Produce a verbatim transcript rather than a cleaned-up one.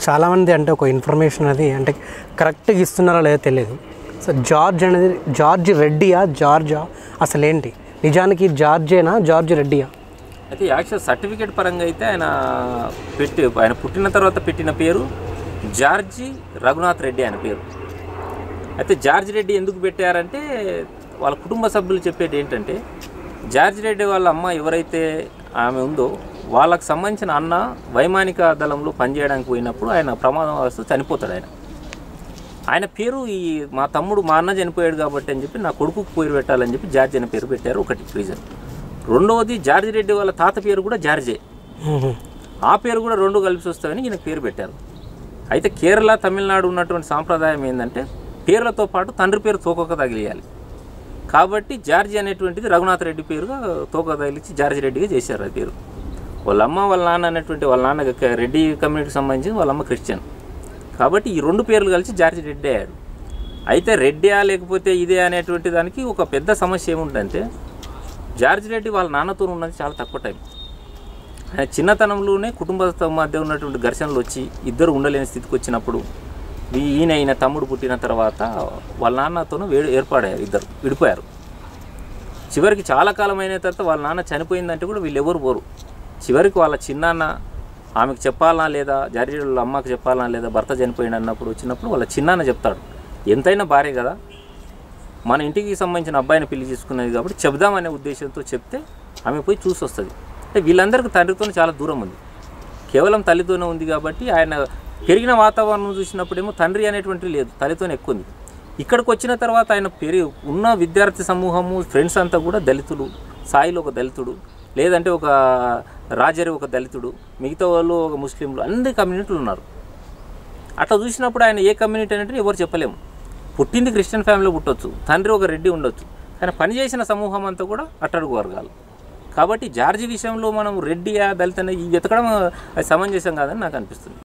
చాలామంది అంటే ఒక ఇన్ఫర్మేషన్ అది అంటే కరెక్ట్గా ఇస్తున్నారా లేదో తెలియదు. సో జార్జ్ అనేది జార్జ్ రెడ్డియా జార్జా అసలు ఏంటి? నిజానికి జార్జేనా జార్జ్ రెడ్డియా? అయితే యాక్చువల్ సర్టిఫికేట్ పరంగా అయితే ఆయన పెట్టి ఆయన పుట్టిన తర్వాత పెట్టిన పేరు జార్జి రఘునాథ్ రెడ్డి ఆయన పేరు. అయితే జార్జ్ రెడ్డి ఎందుకు పెట్టారంటే వాళ్ళ కుటుంబ సభ్యులు చెప్పేది ఏంటంటే జార్జ్ రెడ్డి వాళ్ళ అమ్మ ఎవరైతే ఆమె ఉందో వాళ్ళకు సంబంధించిన అన్న వైమానిక దళంలో పనిచేయడానికి పోయినప్పుడు ఆయన ప్రమాదం వస్తూ చనిపోతాడు. ఆయన ఆయన పేరు ఈ మా తమ్ముడు మా అన్న చనిపోయాడు కాబట్టి అని చెప్పి నా కొడుకుకు పేరు పెట్టాలని చెప్పి జార్జ్ అనే పేరు పెట్టారు. ఒకటి రీజన్. రెండవది జార్జ్ రెడ్డి వాళ్ళ తాత పేరు కూడా జార్జే, ఆ పేరు కూడా రెండు కలిసి వస్తాయని ఈయన పేరు పెట్టారు. అయితే కేరళ తమిళనాడు ఉన్నటువంటి సాంప్రదాయం ఏంటంటే పేర్లతో పాటు తండ్రి పేరు తోకొక తగిలియాలి. కాబట్టి జార్జి అనేటువంటిది రఘునాథ్ రెడ్డి పేరుగా తోక తగిలించి జార్జి రెడ్డిగా చేశారు ఆ పేరు. వాళ్ళ అమ్మ వాళ్ళ నాన్న అనేటువంటి వాళ్ళ నాన్న రెడ్డి కమ్యూనిటీకి సంబంధించి వాళ్ళ అమ్మ క్రిస్టియన్ కాబట్టి ఈ రెండు పేర్లు కలిసి జార్జి రెడ్డి అయ్యాడు. అయితే రెడ్డియా లేకపోతే ఇదే అనేటువంటి దానికి ఒక పెద్ద సమస్య ఏముంటుందంటే జార్జి రెడ్డి వాళ్ళ నాన్నతో ఉన్నది చాలా తక్కువ టైం. ఆయన చిన్నతనంలోనే కుటుంబ మధ్య ఉన్నటువంటి ఘర్షణలు వచ్చి ఇద్దరు ఉండలేని స్థితికి వచ్చినప్పుడు ఈయన ఈయన తమ్ముడు పుట్టిన తర్వాత వాళ్ళ నాన్నతోనూ వేడు ఏర్పడారు, ఇద్దరు విడిపోయారు. చివరికి చాలా కాలం అయిన తర్వాత వాళ్ళ నాన్న చనిపోయిందంటే కూడా వీళ్ళు ఎవరు పోరు. చివరికి వాళ్ళ చిన్నాన్న ఆమెకు చెప్పాలనా లేదా జార్జి వాళ్ళ అమ్మకి చెప్పాలనా లేదా భర్త చనిపోయింది అన్నప్పుడు వచ్చినప్పుడు వాళ్ళ చిన్నాన్న చెప్తాడు, ఎంతైనా భార్య కదా మన ఇంటికి సంబంధించిన అబ్బాయిని పెళ్లి చేసుకున్నది కాబట్టి చెప్దామనే ఉద్దేశంతో చెప్తే ఆమె పోయి చూసి వస్తుంది. అంటే వీళ్ళందరికీ తండ్రితో చాలా దూరం ఉంది, కేవలం తల్లితోనే ఉంది. కాబట్టి ఆయన పెరిగిన వాతావరణం చూసినప్పుడేమో తండ్రి అనేటువంటి లేదు, తల్లితోనే ఎక్కువ ఉంది. ఇక్కడికి వచ్చిన తర్వాత ఆయన పెరిగి ఉన్న విద్యార్థి సమూహము ఫ్రెండ్స్ అంతా కూడా దళితులు, సాయిలో ఒక దళితుడు, లేదంటే ఒక రాజరి ఒక దళితుడు, మిగతా వాళ్ళు ఒక ముస్లింలు, అన్ని కమ్యూనిటీలు ఉన్నారు. అట్లా చూసినప్పుడు ఆయన ఏ కమ్యూనిటీ అంటే ఎవరు చెప్పలేము. పుట్టింది క్రిస్టియన్ ఫ్యామిలీలో పుట్టవచ్చు, తండ్రి ఒక రెడ్డి ఉండొచ్చు, కానీ పనిచేసిన సమూహం అంతా కూడా అట్టడుగు వర్గాలు. కాబట్టి జార్జి విషయంలో మనం రెడ్డియా దళిత అనేది వెతకడం సమంజసం కాదని నాకు అనిపిస్తుంది.